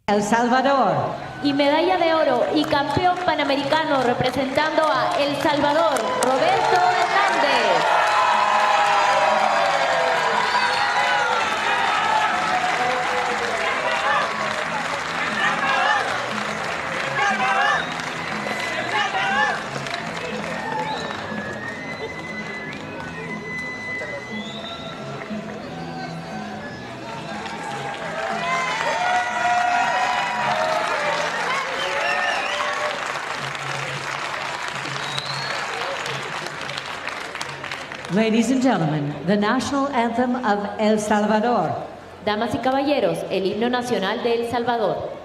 El Salvador. Y medalla de oro y campeón panamericano representando a El Salvador, Roberto Hernández. Ladies and gentlemen, the national anthem of El Salvador. Damas y caballeros, el himno nacional de El Salvador.